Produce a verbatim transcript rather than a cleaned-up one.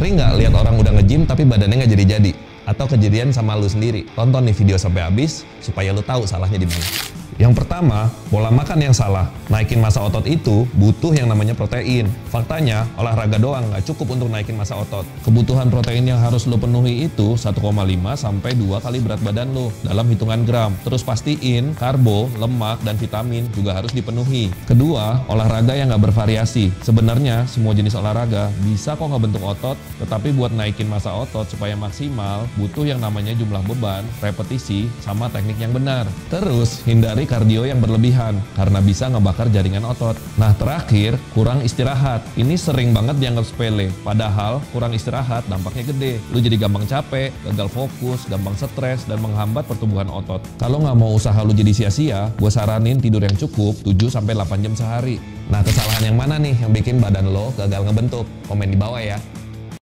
Sering nggak lihat orang udah nge-gym tapi badannya nggak jadi-jadi? Atau kejadian sama lu sendiri? Tonton nih video sampai habis supaya lu tahu salahnya di mana. Yang pertama, pola makan yang salah. Naikin massa otot itu butuh yang namanya protein. Faktanya, olahraga doang nggak cukup untuk naikin massa otot. Kebutuhan protein yang harus lo penuhi itu satu koma lima sampai dua kali berat badan lo dalam hitungan gram. Terus pastiin karbo, lemak, dan vitamin juga harus dipenuhi. Kedua, olahraga yang nggak bervariasi. Sebenarnya semua jenis olahraga bisa kok ngebentuk otot, tetapi buat naikin massa otot supaya maksimal butuh yang namanya jumlah beban, repetisi, sama teknik yang benar. Terus hindari kardio yang berlebihan karena bisa ngebakar jaringan otot. Nah terakhir, kurang istirahat. Ini sering banget dianggap sepele, padahal kurang istirahat dampaknya gede. Lu jadi gampang capek, gagal fokus, gampang stres, dan menghambat pertumbuhan otot. Kalau nggak mau usaha lu jadi sia-sia, gue saranin tidur yang cukup tujuh sampai delapan jam sehari. Nah kesalahan yang mana nih yang bikin badan lo gagal ngebentuk? Komen di bawah ya.